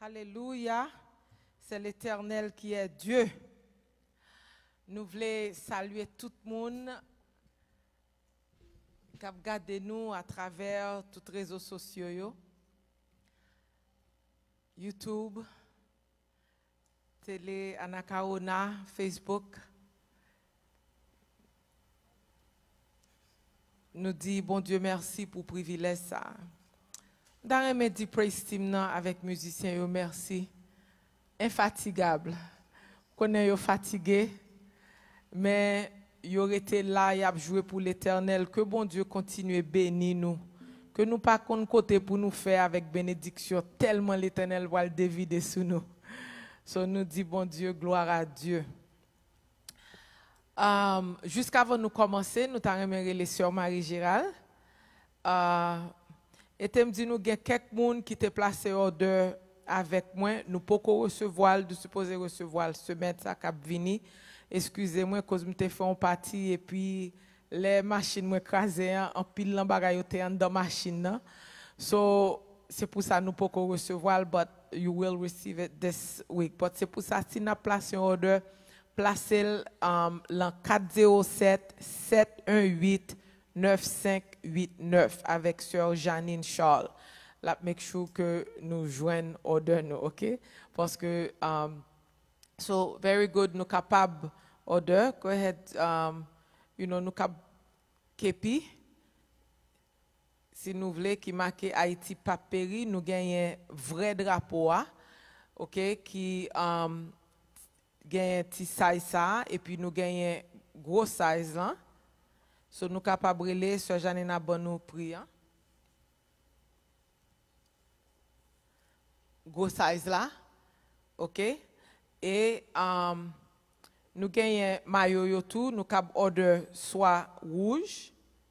Alléluia. C'est l'Éternel qui est Dieu. Nous voulons saluer tout le monde qui a regardé nous à travers tous les réseaux sociaux, YouTube, Télé Anakaona, Facebook. Nous dit bon Dieu merci pour le privilège ça. Dans un midi praise team avec musiciens yo merci. Infatigable. Connais yo fatigué mais yo été là y a joué pour l'Éternel que bon Dieu continue bénir nous. Que nous pas qu'on côté pour nous faire avec bénédiction tellement l'Éternel va le dévider sous nous. So nous dit bon Dieu gloire à Dieu. Jusqu'avant nous commencer, nous t'avons remercié les sœurs Marie-Gérald. Et tu me dis nous avons quelques personnes qui te placé order avec moi, nous pouvons recevoir, nous supposons recevoir semaine ça cap vini. Excusez-moi cause me te fait en partie et puis les machines me crasé en pile l'embagay dans machine. So c'est pour ça nous pouvons recevoir but you will receive it this week. But c'est pour ça si nous placé order placez l'an 407 718 9589 avec sœur Janine Charles. Là, make sure que nous joignons order nous, OK? Parce que so very good nous capable order. Go ahead, nous capable képi. Si nous voulons qui marque Haïti papéri, nous gagnons vrai drapeau, OK? Qui gagne petit size ça et puis nous gagnons gros size là. So nous capables brûler sur Janina bon nous prix. Gros size là. OK? Et nous gagnons maillot yo tout, nous cap order soit rouge.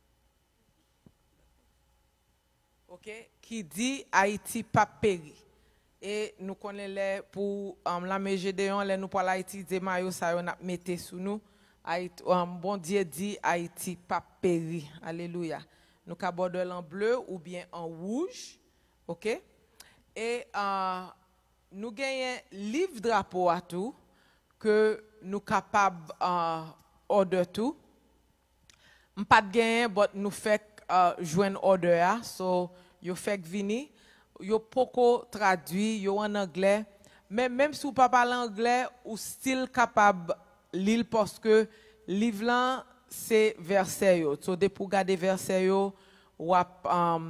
OK? Qui dit Haïti pas péri. Et nous connaissons pour la Gédéon, nous pour Haïti des maillots ça on a metté sous nous. Bon Dieu dit Haïti pas péri. Alléluia. Nous cap order en bleu ou bien en rouge. OK? Et nous gagnons livre drapeau à tout que nous capables order tout. Pas de gain but nous fait joindre order so yo fait vini yo poko traduit yo en anglais mais même si vous pas parler anglais ou still capable lire parce que livre là c'est verset yo so de pour garder verset yo wap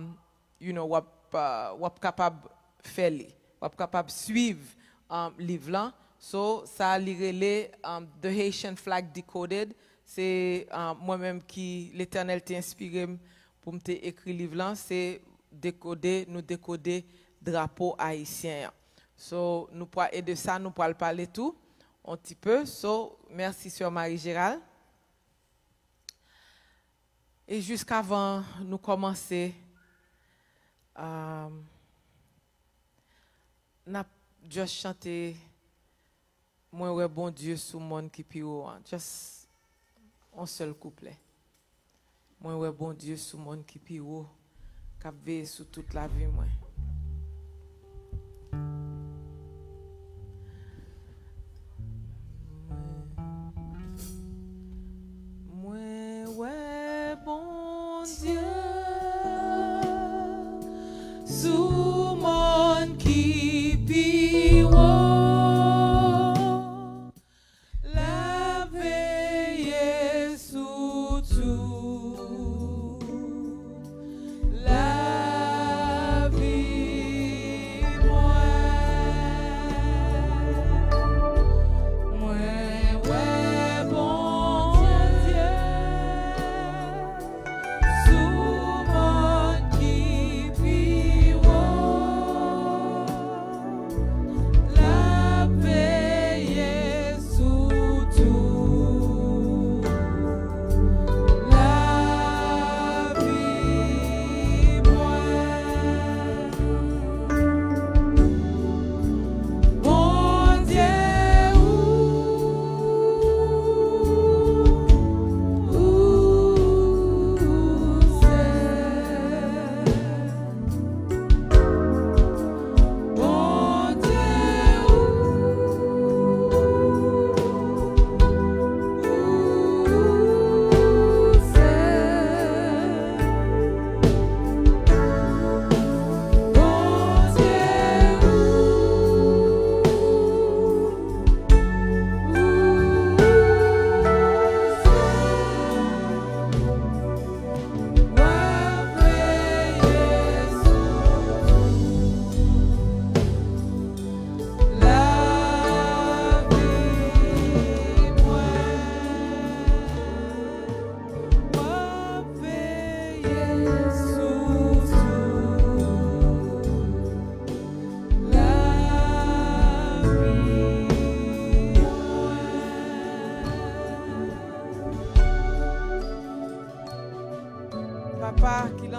wap capable faire li wap capable suivre livre là so ça lire the Haitian flag decoded c'est moi-même qui l'Éternel t'a inspiré pour me écrire livre là c'est décoder drapeau haïtien. So nous pourrons aider ça nous pourrons parler tout un petit peu. So merci sœur Marie-Gérald. Et jusqu'avant nous commencer n'a juste chanté moi ouais bon Dieu sous monde qui pio just un seul couplet. Moi ouais bon Dieu sous monde qui pio cap veille sous toute la vie moi. Moi ouais bon Dieu sous monde qui pio la veille sous tout la vie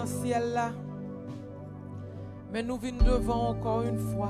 dans le ciel là. Mais nous venons devant encore une fois.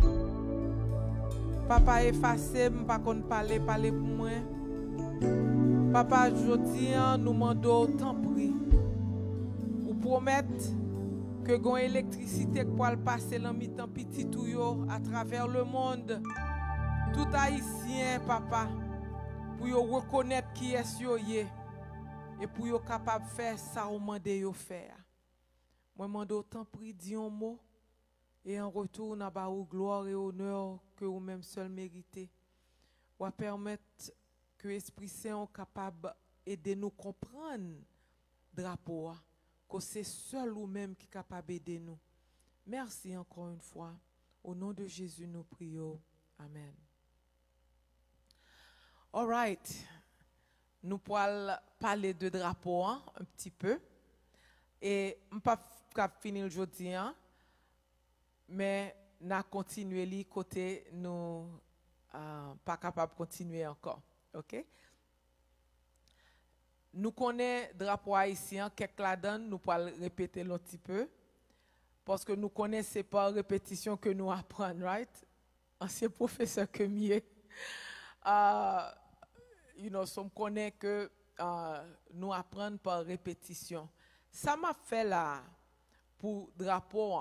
Papa effacé, je ne pas parler pour moi. Papa, je dis, nous demandons tant prix. Ou promettre que gon électricité pour passer dans mi-temps petit tout à travers le monde. Tout haïtien, papa, pour yo reconnaître qui est yo et pour yo capable de faire ça ou mande yo faire. Moi demande autant prix dit un mot et en retour n'a ba ou gloire et honneur que vous même seul méritez. Ou permettre que l'Esprit Saint soit capable d'aider nous comprendre drapeau que c'est seul ou même qui est capable d'aider nous. Merci encore une fois. Au nom de Jésus nous prions. Amen. All right. Nous pourrons parler de drapeau un petit peu. Et je ne vais pas finir aujourd'hui, mais nous continuons côté nous pas capable de continuer encore. OK? Nous connaissons le drapeau haïtien, quelques la donne, nous pourrons répéter un petit peu. Parce que nous connaissons, ce n'est pas répétition que nous apprenons, right? Ancien professeur que mieux. On connaît que nous apprenons par répétition. Ça m'a fait là, pour le drapeau,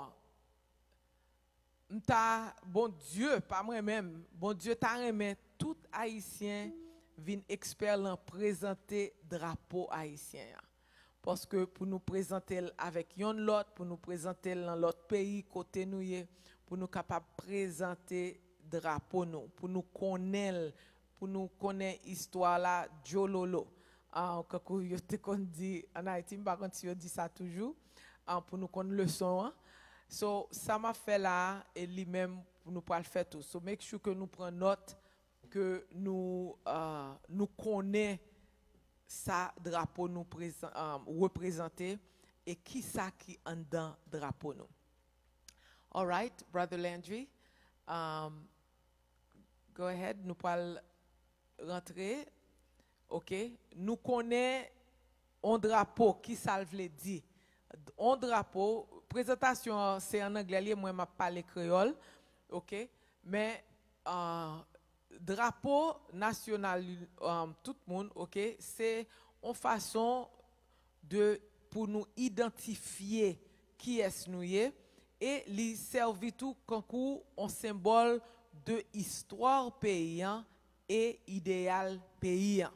bon Dieu, pas moi-même, bon Dieu t'a remis tout haïtien vient expert l'en présenter drapeau haïtien. Parce que pour nous présenter avec yon lot, pour nous présenter dans l'autre pays côté nous pour nous capable présenter drapeau nous, pour nous connaître histoire là Jololo. Quand yo te kon dit en Haïti, par contre yo dit ça toujours pour nous connaître leçon. So ça m'a fait là et lui-même pour nous pas le faire tout. So make sure que nous prenons note que nous connaissons ça drapeau nous représenter et qui ça qui en dans drapeau nous. All right, Brother Landry, go ahead, nous parlons rentrer. OK, nous connaissons un drapeau qui ça veut dire. Un drapeau, présentation c'est en anglais, moi m'a parlé créole. OK, mais drapeau national tout le monde, OK, c'est une façon pour nous identifier qui est nous et lui servir tout comme un symbole de histoire paysan et idéal paysan.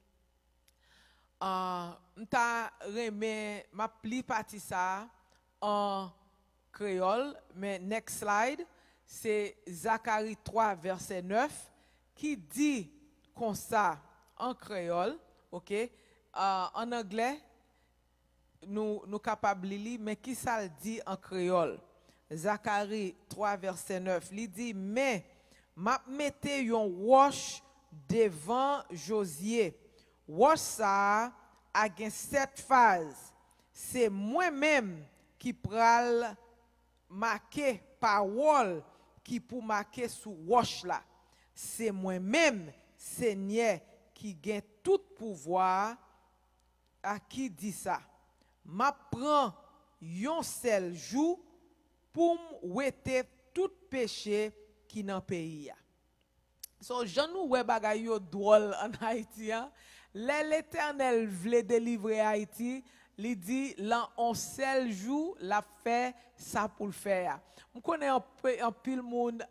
M'ta remè m'a pli parti ça en créole, mais next slide, c'est Zacharie 3 verset 9 qui dit comme ça en créole, OK? En anglais nous capables lire, mais qui ça le dit en créole? Zacharie 3 verset 9, il dit mais m'a mette yon roche devant Josier. Roche ça a gen 7 phases. C'est moi-même qui pral marquer parole qui pour marquer sous roche là. C'est moi-même Seigneur qui gagne tout pouvoir. À qui dit ça? M'a prend yon seul jour pour m'ouete tout péché qui dans pays. So j'en nou wè bagay yo drôle en Haïti. L'Éternel voulait délivrer Haïti, il dit là on seul jour la fait ça pour le faire. On connaît un pile monde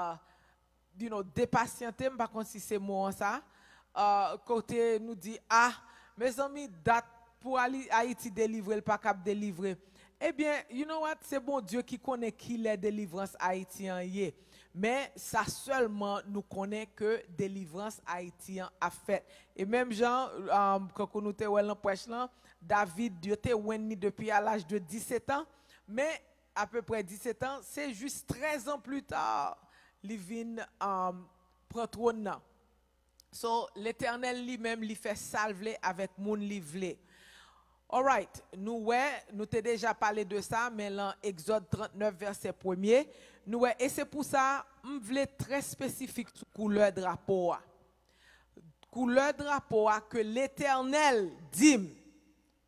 dépatienté, par contre si c'est moi ça côté nous dit mes amis date pour aller Haïti délivrer le pas cap délivrer. Eh bien, you know what, c'est bon Dieu qui connaît qui les délivrances haïtiennes y. Mais ça seulement nous connaît que délivrance haïtien a fait. Et même Jean, quand nous te en prêche là, David, Dieu te weni depuis à l'âge de 17 ans, mais à peu près 17 ans, c'est juste 13 ans plus tard, il vient prendre trône. So l'Éternel lui-même lui fait salver avec mon livre. All right, nous t'ai déjà parlé de ça, mais dans Exode 39 verset 1er, et c'est pour ça je voulais très spécifique sur couleur drapeau. Couleur drapeau que l'Éternel dit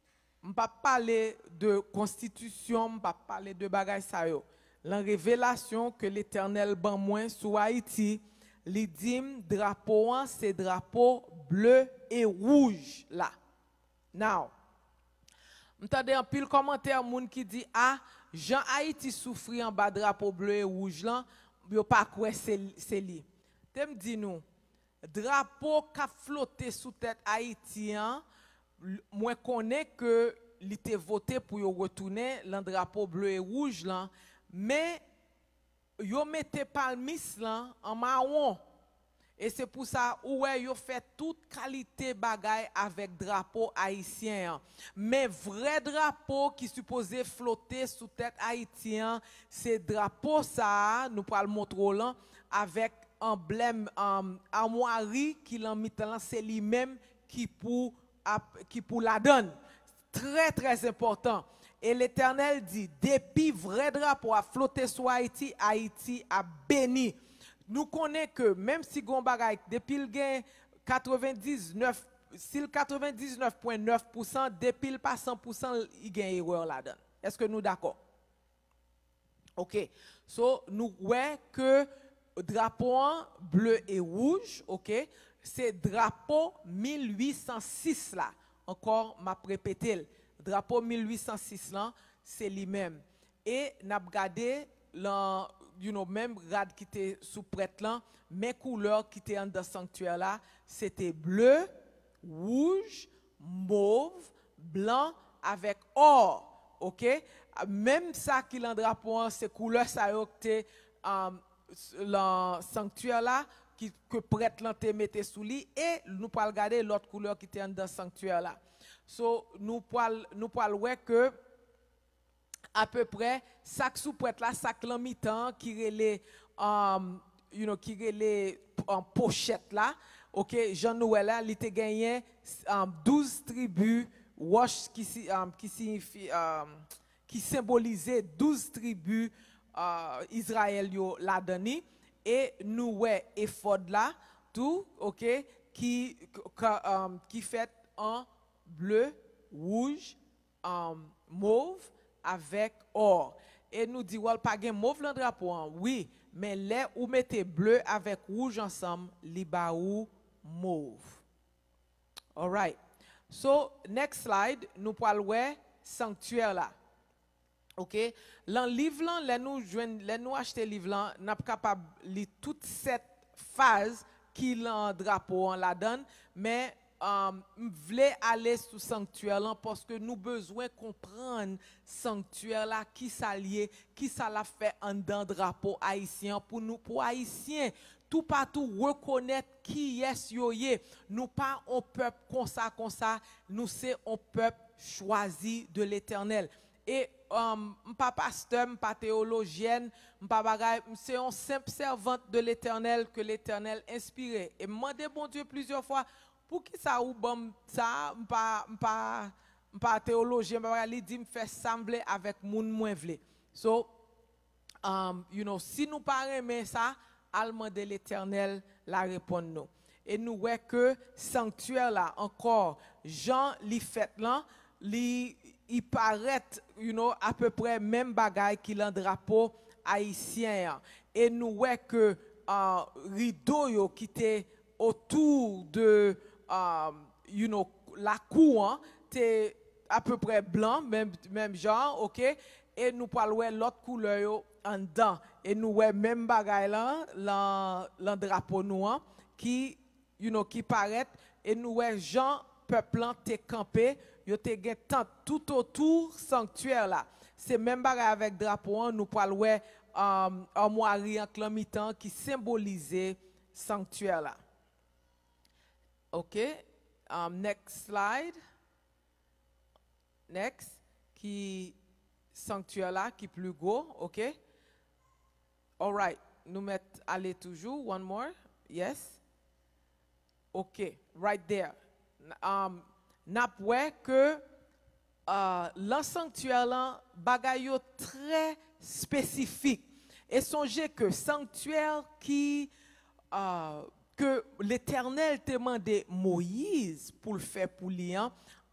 m'pa parler de constitution, m'pa parler de bagay sa yo. La révélation que l'Éternel ban moins sur Haïti, li dim drapeau an, c'est drapeau bleu et rouge là. Now, m'tande un pile commentaire moun qui dit ah, Jean Haïti souffri en bas drapeau bleu et rouge là, yo pas quoi c'est li. T'em dit nous, drapeau qu'a flotté sous tête haïtien, moi connais que il était voté pour yo retourner le drapeau bleu et rouge là, mais yo mette palmis là en marron. Et c'est pour ça ouais yo fait toute qualité bagaille avec drapeau haïtien. Mais vrai drapeau qui supposé flotter sous tête haïtien, c'est drapeau ça nous pral montrer là avec emblème armoirie qui l'en mit là, c'est lui-même qui pour la donne. Très très important. Et l'Éternel dit, depuis vrai drapeau a flotté sur Haïti, Haïti a béni. Nous connaissons que même si gon bagay, depuis le gain 99, si le 99,9%, depuis le pas 100%, il gagne erreur là-dedans. Est-ce que nous d'accord? OK. So, nous voyons que drapeau bleu et rouge, OK, c'est drapeau 1806 là. Encore, m'a répété, drapeau 1806 là, c'est lui-même. Et n'a regardé même rad qui était sous prêtre là, mes couleurs qui étaient dans le sanctuaire là, c'était bleu, rouge, mauve, blanc avec or. OK? Même ça qui est dans le drapeau, ces couleurs ça était le sanctuaire là que prêtre là te mettait sous lui et nous pouvons regarder l'autre couleur qui était dans le sanctuaire là. So nous pouvons voir que à peu près sac sous prêtre là, sac l'en mi-temps qui relait qui relait en pochette là. OK, Jean Noël là, il était gagné 12 tribus wash qui signifie qui symbolisait 12 tribus Israël yo la dani et nous ouais éphod là tout OK qui fait en bleu, rouge, mauve avec or. Et nous dit well pas gen mauve dans drapeau oui, mais les ou mettez bleu avec rouge ensemble, li ba ou mauve. All right. So next slide, nous parlons ouais sanctuaire là. OK, dans livre là nous acheter livre là, n'a pas capable lire toute cette phase qui l'en drapeau en la donne, mais voulais aller sous sanctuaire là parce que nous besoin comprendre sanctuaire là qui s'allier, qui ça l'a fait en dans drapeau haïtien pour nous pour haïtiens tout partout reconnaître qui est yoyé, nous pas un peuple comme ça, nous c'est un peuple choisi de l'Éternel. Et pas pasteur, pas théologienne, pas bagay, c'est un simple servante de l'Éternel que l'Éternel inspiré. Et demandé bon Dieu plusieurs fois pour qui ça ou bon ça pas théologien, pas il dit me faire sembler avec moun moins vle. So si nous pas aimer ça, al demander l'Éternel la répondre nous. Et nous voyons que sanctuaire là encore Jean li fait là il paraît, à peu près même bagaille qu'il a un drapeau haïtien. Et nous voyons que rideau yo qui était autour de la cour, était à peu près blanc, même genre, OK? Et nous parlons l'autre couleur yo en dedans. Et nous voyons même bagaille là, le drapeau noir qui paraît. Et nous voyons Jean peuple te campé. Yo te gen tant tout autour sanctuaire là. C'est même bagarre avec drapeau nous parlons armoirie en clamitan qui symbolisait sanctuaire là. OK. Next slide. Next qui sanctuaire là qui plus gros, OK? All right. Nous mettons aller toujours one more. Yes. OK. Right there. N'a pas que le sanctuaire là bagay yo très spécifique et songez que sanctuaire qui que l'Éternel te demandé Moïse pour le faire pour lui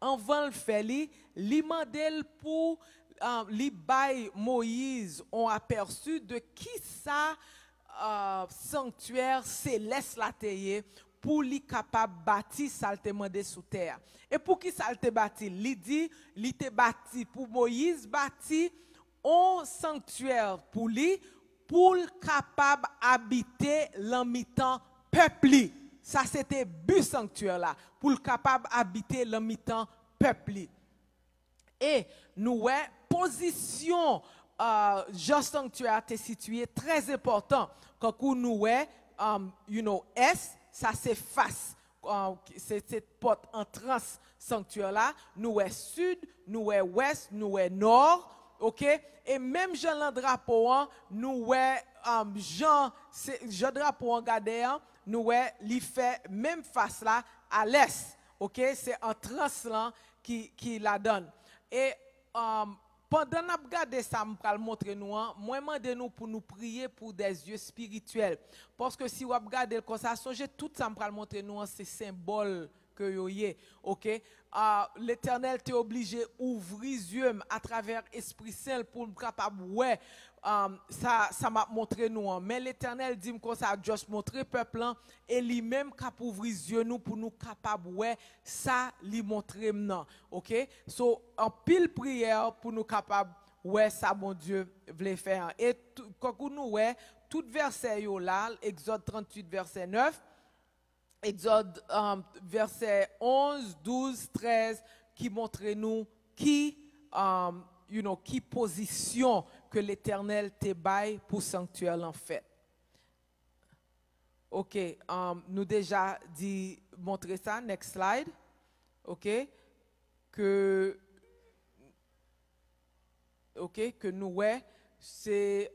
avant le fait li mandel pour li bay Moïse ont aperçu de qui ça sanctuaire céleste la teye pour li capable bâti ça te mandé sous terre. Et pour qui ça te bâti? Li dit li te bâti pour Moïse bâti un sanctuaire pour lui pour capable habiter l'imitant peuple. Ça c'était but sanctuaire là pour capable habiter l'imitant peuple. Et nous position Jean sanctuaire était situé très important quand nous est ça c'est face c'est cette porte entrance sanctuaire là nous est sud nous est ouest nous est nord OK et même Jean le drapeau nous est Jean drapeau en gardé nous est li fait même face là à l'est OK c'est entrance là qui la donne et pendant que nous regardons ça, je vais montrer nous, moi demande nous pour nous prier pour des yeux spirituels. Parce que si vous regardez comme ça, songez tout ça, je vais montrer nous, c'est symbole que vous avez. OK? L'Éternel t'est obligé d'ouvrir les yeux à travers l'Esprit Saint pour être capable, ouais, ça m'a montré nous. Mais l'Éternel dit comme ça, juste montrer peuple et lui-même cap ouvrir les yeux nous pour nous capable, ouais, ça lui montrer maintenant. OK? So, en pile prière pour nous capable, ouais, ça bon Dieu voulait faire. Et quand nous, ouais, tout verset là, Exode 38, verset 9, Exode verset 11, 12, 13 qui montre nous qui qui position que l'Éternel te baille pour sanctuaire en fait. OK, nous déjà dit montrer ça, next slide. OK, que nous c'est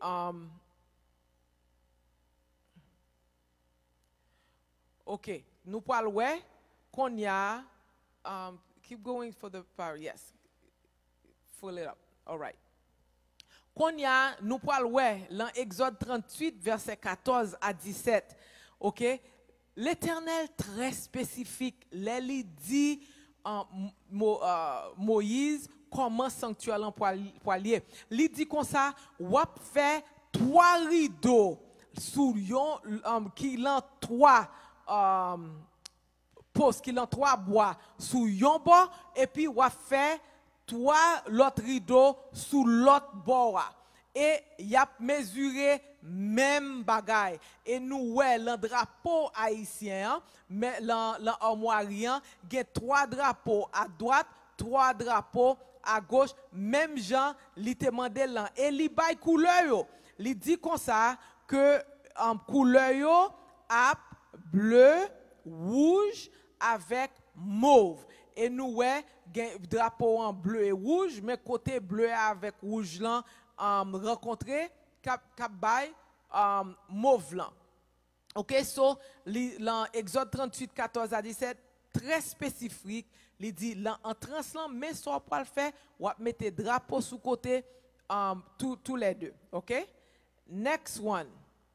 OK, nous parlons qu'on y a keep going for the power. Yes. Fill it up. All right. Qu'on y a nous parlons dans Exode 38 verset 14 à 17. OK? L'Éternel très spécifique, il dit Moïse comment sanctuaire en poilier. Il dit comme ça, ou fait 3 rideaux sous qui l'en 3 poste qui l'en 3 bois sous yon bord et puis ou fait 3 l'autre rideau sous l'autre bord et y a mesuré même bagaille et nous ouais le drapeau haïtien mais l'armoirien il y a 3 drapeaux à droite 3 drapeaux à gauche même Jean li te mandé là et li bay couleur yo li dit comme ça que couleur yo a bleu, rouge avec mauve. Et nous, ouais, drapeau en bleu et rouge, mais côté bleu avec rouge là, rencontré, cap bay, mauve là. OK, so, l'Exode 38, 14 à 17, très spécifique, il dit, là, en translant, mais soit pour le faire, ou mettre drapeau sous côté, tous les deux. OK? Next one.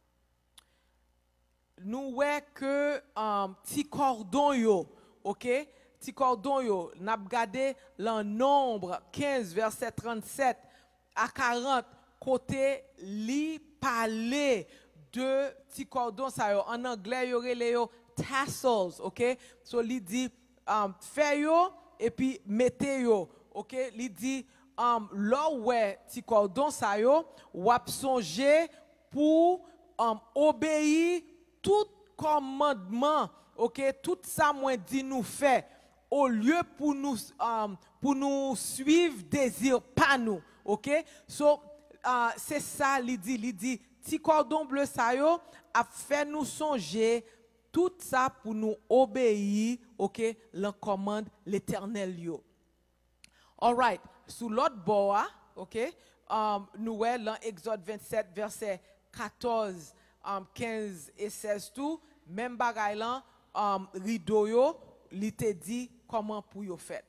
Nous voyons que petit cordon yo, OK? Petit cordon yo, n'a regardé le nombre 15 verset 37 à 40 côté li parler de petit cordon ça yo en anglais yo relé yo tassels, OK? So li dit fait yo et puis mettez yo, OK? Li dit là ouais petit cordon ça yo ou songer pour obéir tout commandement, OK, tout ça moi dit nous fait au lieu pour nous suivre désir pas nous, OK? So c'est ça il dit petit cordon bleu ça yo a fait nous songer tout ça pour nous obéir, OK, la commande l'Éternel yo. All right, sous l'autre bord, OK, nous voyons dans Exode 27 verset 14 15 et 16 tout, même bagay là, rideau yo, li te dit comment pour yo fait.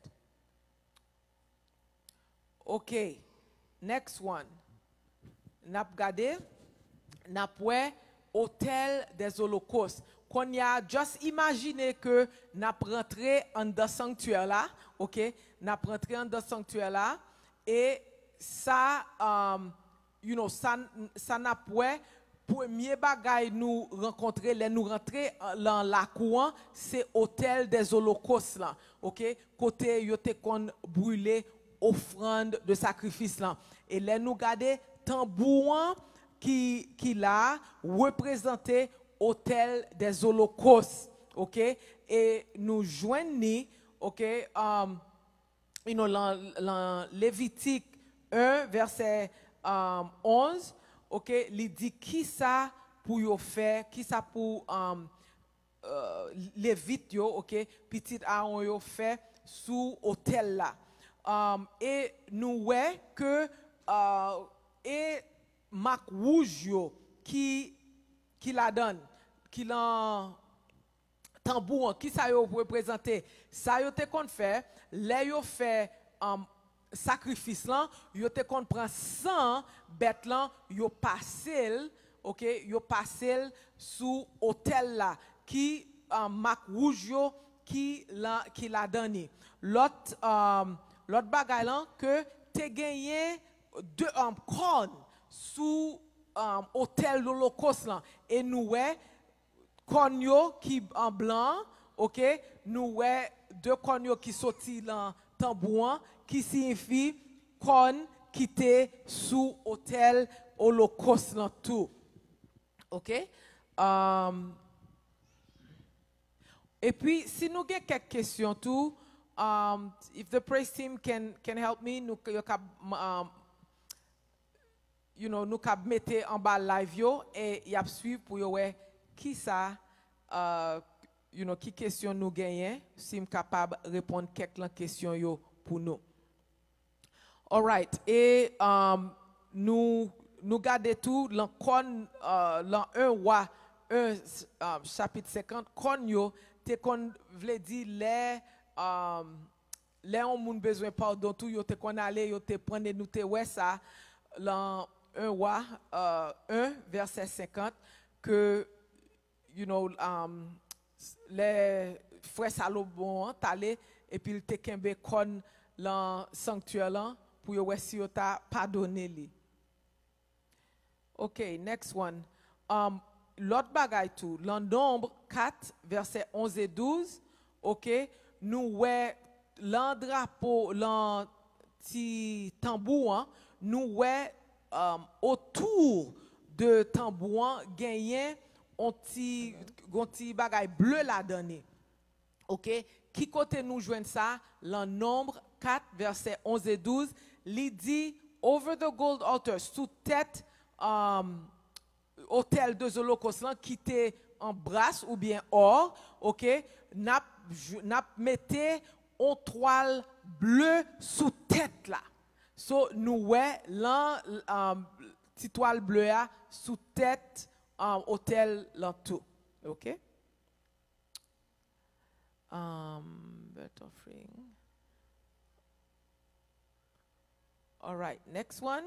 OK, next one. N'a regardé, n'a hôtel des holocaustes. qu'on y a juste imaginé que n'a rentré en dans sanctuaire là, OK, n'a rentré en dans sanctuaire là et ça ça n'a pas premier bagay nous rencontrer les nous rentrer dans la cour c'est hôtel des holocaustes là, OK, côté yo te kon brûler offrande de sacrifice là et les nous garder tambourin qui l'a représenté hôtel des holocaustes, OK, et nous joignons, OK, dans Lévitique 1 verset 11, OK, il dit qui ça pour yo faire, qui ça pour Lévite yo, OK, petit Aaron yo fait sous hôtel là. Et nous ouais que et Marc Rouge yo qui la donne, qui l'en tambour, qui ça yo représenter, ça yo te kon fait, les yo fait sacrifice là, yo te kon prend 100 bête là, yo passel, OK, yo passel sous hôtel là qui Marc Rouge yo qui la donné. L'autre bagay là que te gagné deux cornes sous hôtel l'Holocauste là et nous ouais cornes qui en blanc, OK, nous ouais deux cornes qui sorti dans tambourin qui signifie cornes qui était sous hôtel Holocauste là tout. OK? Et puis si nous avons quelques questions tout if the praise team can help me nous nous cap mettre en bas live yo et y a suivre pour yo ouais qui ça qui question nous gagner si me capable répondre quelques questions yo pour nous. All right, et nous garder tout l'an 1 roi 1 chapitre 50 kon yo te kon vle di les on moun besoin pardon tout yo te kon aller yo te prendre nous te ouais ça l'an 1 roi 1 verset 50 que les frères Salomon t'allé et puis il te kembe kon l'an sanctuaire là pour yo si yo ta pardonné li. OK, next one. L'autre bagay tout, l'an Nombre 4 verset 11 et 12, OK, nous ouais l'an drapeau, l'an ti tambouin, nous ouais autour de tambouin gagné on ti bagay bleu la donné. OK, qui côté nous joindre ça, l'an Nombre 4 verset 11 et 12, il dit over the gold altar sous tête hôtel de Holocauste qui était en brasse ou bien or, OK, n'a metté en toile bleue sous tête là. So nous ouais là petite toile bleue sous tête hôtel là tout. OK? Birth offering. All right, next one.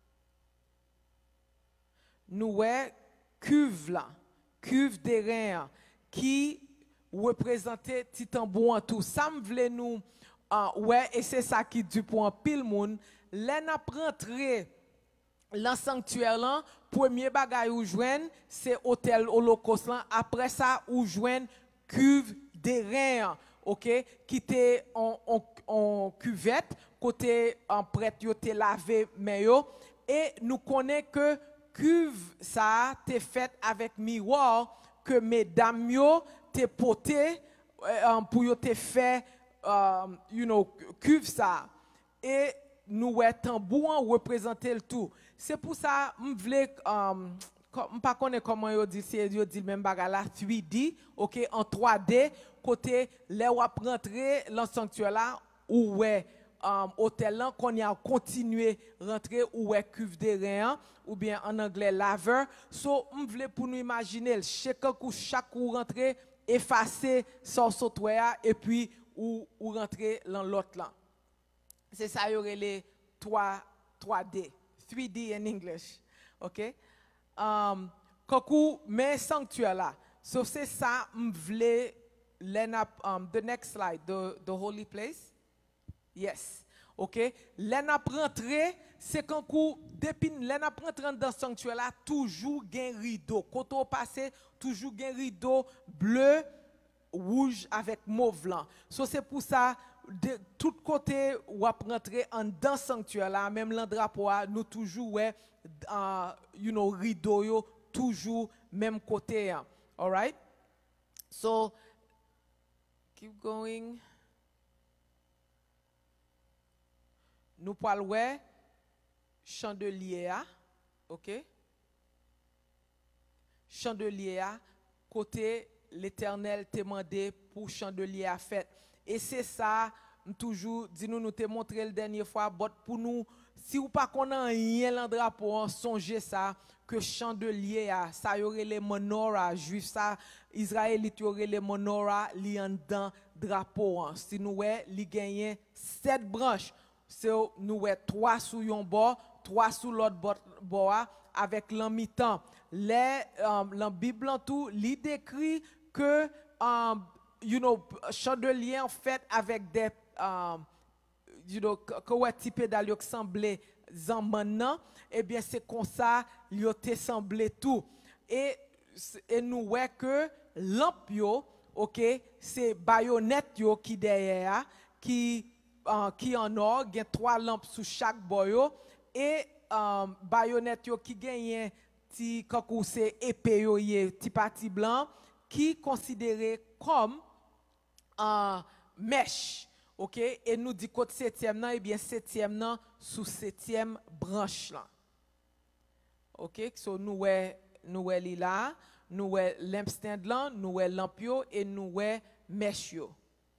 Nous ouais cuve là, cuve des reins qui représentait Titambou en tout. Ça me voulait nous ouais et c'est ça qui du pour un pile monde. Là n'a rentré dans sanctuaire là, premier bagay ou joine c'est hôtel Holocauste là, après ça ou joine cuve des reins, OK, qui était en cuvette côté en prêtre yo te lavé mais yo et nous connaît que cuve ça t'est fait avec miroir que mesdames yo t'es poté pour yo te fait cuve ça et nous ouais tambouin représenter le tout. C'est pour ça m'vle pas connaît comment yo dit c'est yo dit même bagarre là 3D, OK, en 3D côté les ou rentrer dans sanctuaire là ou ouais hôtel là qu'on y a continué rentrer ou ouais cuve de rein ou bien en anglais laveur. So m'vle pour nous imaginer chaque coup rentrer effacer son software et puis ou rentrer dans l'autre là. C'est ça y aurait les 3D 3D in English. OK? Kakou mais sanctuaire là. So c'est ça, m'vle, the next slide, the holy place. Yes. OK? L'en a rentré, c'est quand depuis l'en a rentré dans le sanctuaire là, toujours un rideau. Quand on passe, toujours un rideau bleu, rouge avec mauve blanc. So c'est pour ça de tout côté ou à rentrer en dans le sanctuaire là, même le drapeau nous toujours ouais rideau yo toujours même côté. All right? So keep going. Nous parlons chandelier, OK? Chandelier, côté l'Éternel t'a demandé pour chandelier à fête. Et c'est ça, toujours, dis-nous, nous t'ai montré la dernière fois, pour nous, si vous pas connaissez rien dans le drapeau, songez ça, que chandelier, ça y aurait les menorah, juifs, ça, israélites y aurait les menorah, li en dans drapeau. Si nous, li gagne 7 branches. So, nous avons 3 sous yon bord, 3 sous l'autre bord, avec l'en-mi-temps. La Bible en tout, il décrit que, chandelier en fait avec des, que type d'aller semblé maintenant, eh bien c'est comme ça, il a semblé tout. Et nous voyons que lampe yo, OK, c'est baïonnette yo qui derrière, qui en or, il y a 3 lampes sous chaque boyo et baïonnette qui gagne ti kakou c'est épée yo ti parti blanc qui considéré comme mèche. OK, et nous dit côté 7e nan et bien 7e nan sous 7e branche là. OK, so nous li là, nous lampstand là, nous lampio et nous mèche yo.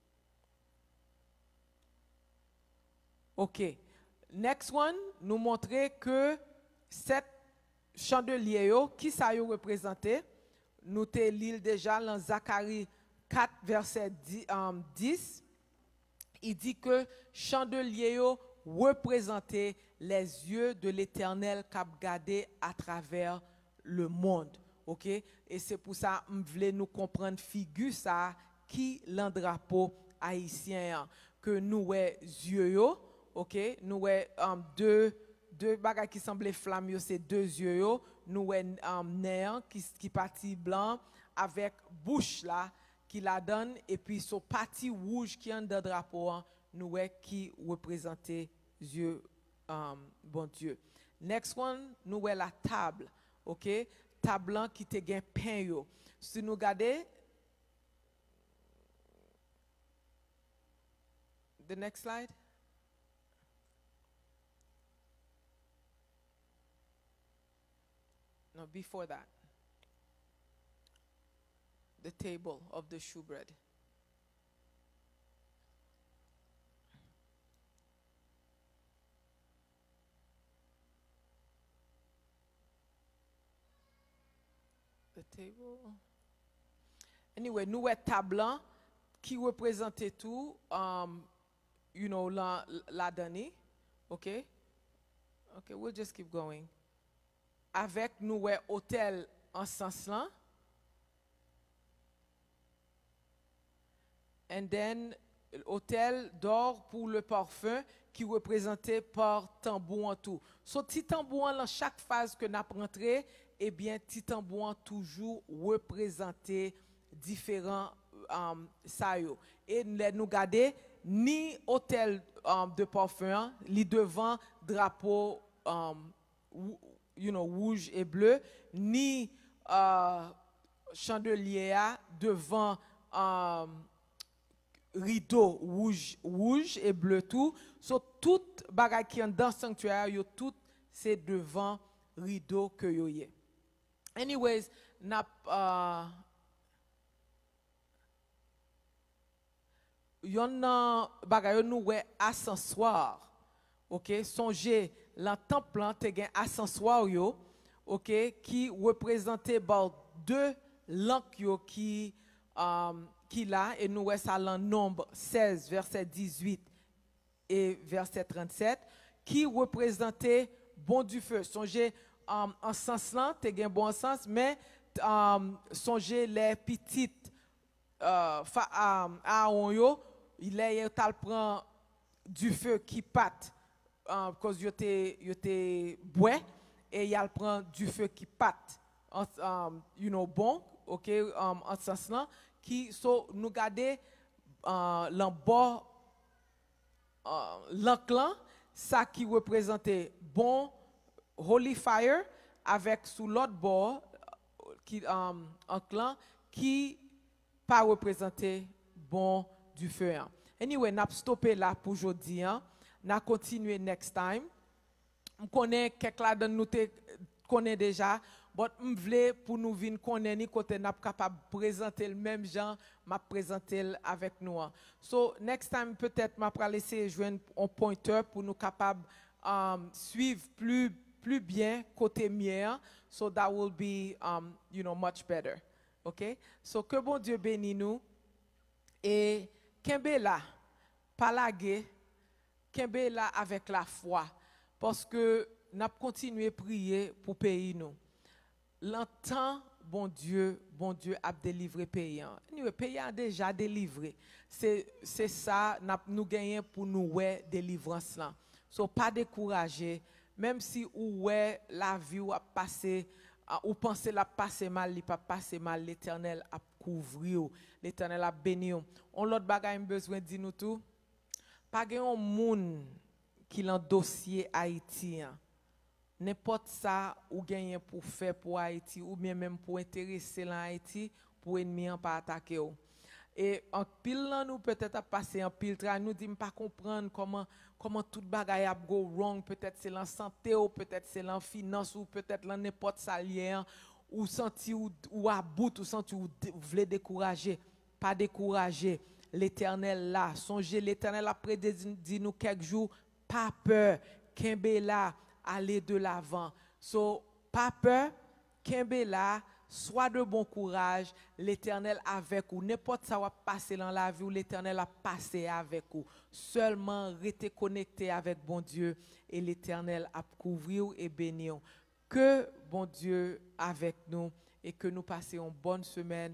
OK. Next one, nous montrer que cette chandelier qui ça yo représenté, nous te lit déjà dans Zacharie 4 verset 10, il dit que chandelier représentait les yeux de l'Éternel qu'a gardé à travers le monde. OK? Et c'est pour ça que voulais nous comprendre figure ça qui l'en drapeau haïtien que nous yeux yo. OK, nous deux bagages qui semblaient flammes, c'est 2 yeux. Nous néant qui parti blanc avec bouche là qui la donne et puis ce parti rouge qui est dans le drapeau, nous qui représentait yeux bon Dieu. Next one, nous la table. OK, table qui te gain pain yo. Si nous regardons the next slide. No, before that, the table of the shewbread. The table. Anyway, nous avons table qui représentait tout, la donnée. Okay, we'll just keep going. Avec nous hôtel en sens là. And then hôtel d'or pour le parfum qui représenté par tambour en tout. So petit tambour dans chaque phase que n'a rentré, eh bien petit tambour toujours représenté différents sayo. Et nous garder ni hôtel de parfum, li devant drapeau rouge et bleu, ni chandelier devant rideau rouge et bleu tout. So tout bagay qui est dans le sanctuaire, tout c'est devant rideau que yo yé. Anyways, yon bagay nou ascenseur. OK, songez la temple te gen ascenseur yo, OK, qui représentait par 2 lampes yo qui là et nous ça dans Nombre 16 verset 18 et verset 37 qui représentait bon du feu. Songez en sens là te gen bon sens mais songez les petites Aaron yo, il est tal prend du feu qui pâte cause yo te bois et il prend du feu qui pâte bon OK en ce sens là qui nous garder l'embord l'enclan ça qui représentait bon holy fire avec sous l'autre bord qui enclan qui pas représenter bon du feu. Anyway, n'a stoppé là pour aujourd'hui. N'a continué next time. On connaît quelques là dans nous connaît déjà, mais on voulait pour nous venir connaître ni côté n'a capable présenter le même genre, m'a présenter avec nous. So next time peut-être m'a pas laisser joindre un pointeur pour nous capable suivre plus bien côté mien, so that will be much better. OK? So que bon Dieu bénisse nous et kembe là, pas laguer, kembe là avec la foi parce que n'a continuer prier pour pays nous. Longtemps bon Dieu a délivré pays. Le pays a déjà délivré. C'est ça nous gagnons pour nous ouais délivrance là. So pas décourager même si la vie a passé ou pensez la passer mal, il pas passer mal, l'Éternel a couvrir, l'Éternel a béni. On l'autre bagaille besoin de nous tout. Pas un monde qui l'en dossier Haïti. N'importe ça ou gagner pour faire pour Haïti ou bien même pour intéresser l'Haïti pour ennemi pas attaquer. Et en pile nous peut-être à passer en pile nous dit pas comprendre comment tout bagaille a go wrong, peut-être c'est la santé ou peut-être c'est la finance ou peut-être la n'importe salaire ou senti ou à bout ou senti ou voulez décourager, pas décourager. L'Éternel là, songez l'Éternel après dit nous quelques jours, pas peur, kembe là, aller de l'avant. So pas peur, kembe là, sois de bon courage, l'Éternel avec vous. N'importe ça va passer dans la vie, l'Éternel a passé avec vous. Seulement restez connecté avec bon Dieu et l'Éternel a couvrir et bénir. Que bon Dieu avec nous et que nous passions une bonne semaine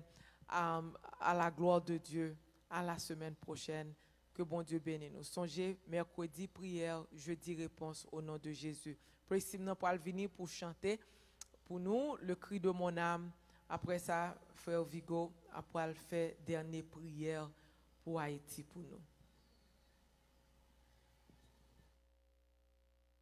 à la gloire de Dieu. À la semaine prochaine. Que bon Dieu bénisse nous. Songez, mercredi, prière, jeudi, réponse au nom de Jésus. Précisément pour venir pour chanter pour nous le cri de mon âme. Après ça, frère Vigo, après faire dernière prière pour Haïti pour nous.